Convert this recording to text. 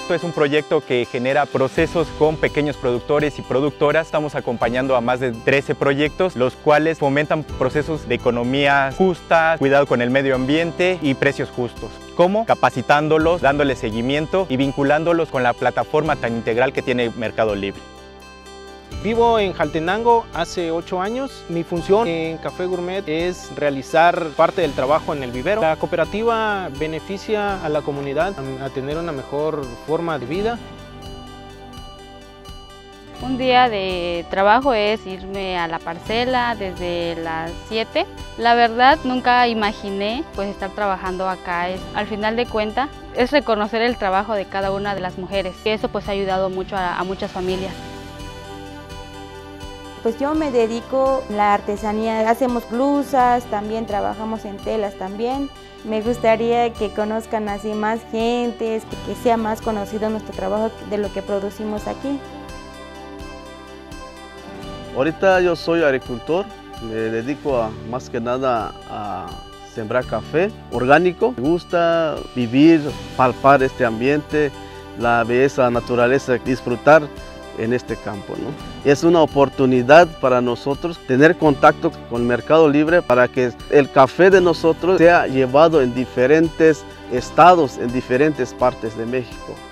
proyecto es un proyecto que genera procesos con pequeños productores y productoras. Estamos acompañando a más de 13 proyectos, los cuales fomentan procesos de economía justa, cuidado con el medio ambiente y precios justos. ¿Cómo? Capacitándolos, dándoles seguimiento y vinculándolos con la plataforma tan integral que tiene Mercado Libre. Vivo en Jaltenango hace 8 años. Mi función en Café Gourmet es realizar parte del trabajo en el vivero. La cooperativa beneficia a la comunidad a tener una mejor forma de vida. Un día de trabajo es irme a la parcela desde las 7. La verdad nunca imaginé pues estar trabajando acá. Al final de cuentas es reconocer el trabajo de cada una de las mujeres. Eso pues ha ayudado mucho a muchas familias. Pues yo me dedico a la artesanía, hacemos blusas, también trabajamos en telas también. Me gustaría que conozcan así más gentes, que sea más conocido nuestro trabajo de lo que producimos aquí. Ahorita yo soy agricultor, me dedico más que nada a sembrar café orgánico. Me gusta vivir, palpar este ambiente, la belleza, la naturaleza, disfrutar en este campo, ¿no? Es una oportunidad para nosotros tener contacto con el Mercado Libre para que el café de nosotros sea llevado en diferentes estados, en diferentes partes de México.